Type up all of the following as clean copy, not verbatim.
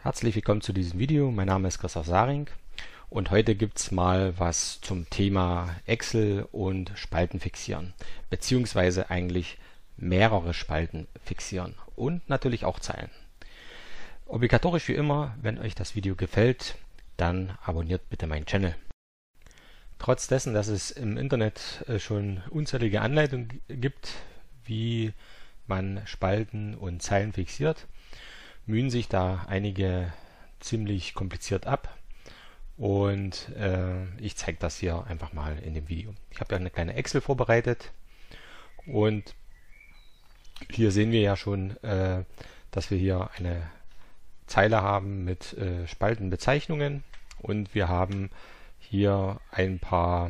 Herzlich willkommen zu diesem Video. Mein Name ist Christoph Saring und heute gibt es mal was zum Thema Excel und Spalten fixieren, beziehungsweise eigentlich mehrere Spalten fixieren und natürlich auch Zeilen. Obligatorisch wie immer, wenn euch das Video gefällt, dann abonniert bitte meinen Channel. Trotz dessen, dass es im Internet schon unzählige Anleitungen gibt, wie man Spalten und Zeilen fixiert, mühen sich da einige ziemlich kompliziert ab und ich zeige das hier einfach mal in dem Video. Ich habe ja eine kleine Excel vorbereitet und hier sehen wir ja schon, dass wir hier eine Zeile haben mit Spaltenbezeichnungen und wir haben hier ein paar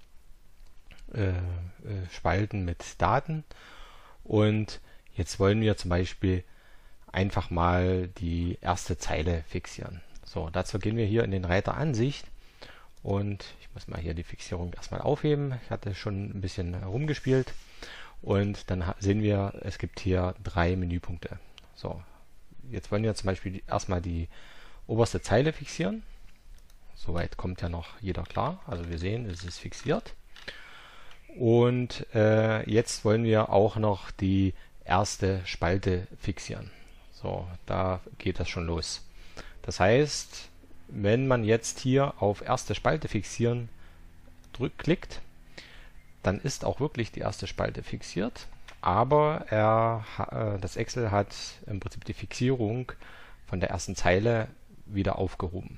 Spalten mit Daten und jetzt wollen wir zum Beispiel einfach mal die erste Zeile fixieren. So, dazu gehen wir hier in den Reiter Ansicht und ich muss mal hier die Fixierung erstmal aufheben. Ich hatte schon ein bisschen herumgespielt und dann sehen wir, es gibt hier 3 Menüpunkte. So, jetzt wollen wir zum Beispiel erstmal die oberste Zeile fixieren. Soweit kommt ja noch jeder klar. Also wir sehen, es ist fixiert. Und jetzt wollen wir auch noch die erste Spalte fixieren. So, da geht das schon los. Das heißt, wenn man jetzt hier auf erste Spalte fixieren klickt, dann ist auch wirklich die erste Spalte fixiert, aber das Excel hat im Prinzip die Fixierung von der ersten Zeile wieder aufgehoben.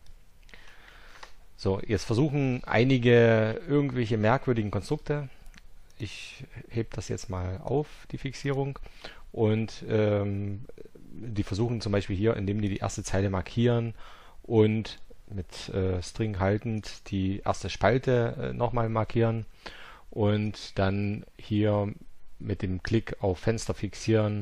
So, jetzt versuchen einige irgendwelche merkwürdigen Konstrukte. Ich hebe das jetzt mal auf, die Fixierung. Und die versuchen zum Beispiel hier, indem die erste Zeile markieren und mit String haltend die erste Spalte nochmal markieren und dann hier mit dem Klick auf Fenster fixieren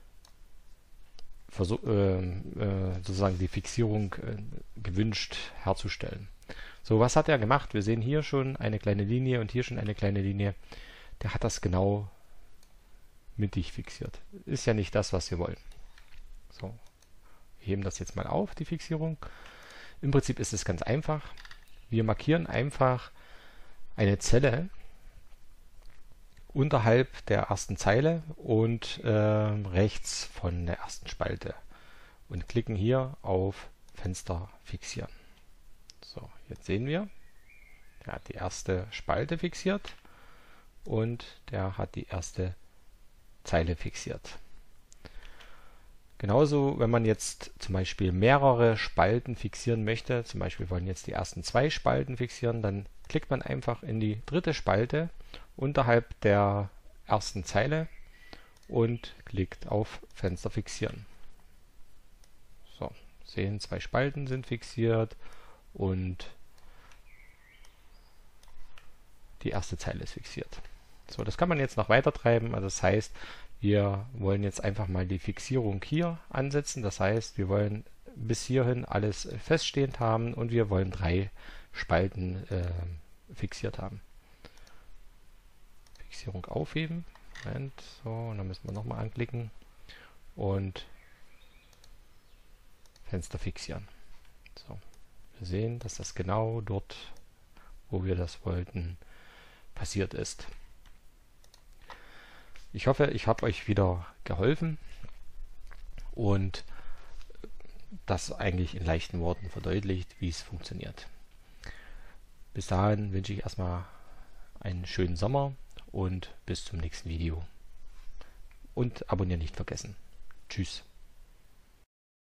sozusagen die Fixierung gewünscht herzustellen. So, was hat er gemacht? Wir sehen hier schon eine kleine Linie und hier schon eine kleine Linie. Der hat das genau mittig fixiert. Ist ja nicht das, was wir wollen. So, wir heben das jetzt mal auf, die Fixierung. Im Prinzip ist es ganz einfach. Wir markieren einfach eine Zelle unterhalb der ersten Zeile und rechts von der ersten Spalte und klicken hier auf Fenster fixieren. So, jetzt sehen wir, der hat die erste Spalte fixiert und der hat die erste Zeile fixiert. Genauso, wenn man jetzt zum Beispiel mehrere Spalten fixieren möchte, zum Beispiel wollen jetzt die ersten 2 Spalten fixieren, dann klickt man einfach in die dritte Spalte unterhalb der ersten Zeile und klickt auf Fenster fixieren. So, sehen, 2 Spalten sind fixiert und die erste Zeile ist fixiert. So, das kann man jetzt noch weiter treiben. Also das heißt, wir wollen jetzt einfach mal die Fixierung hier ansetzen. Das heißt, wir wollen bis hierhin alles feststehend haben und wir wollen 3 Spalten fixiert haben. Fixierung aufheben. Moment, so, und dann müssen wir nochmal anklicken und Fenster fixieren. So, wir sehen, dass das genau dort, wo wir das wollten, passiert ist. Ich hoffe, ich habe euch wieder geholfen und das eigentlich in leichten Worten verdeutlicht, wie es funktioniert. Bis dahin wünsche ich erstmal einen schönen Sommer und bis zum nächsten Video. Und abonnieren nicht vergessen. Tschüss.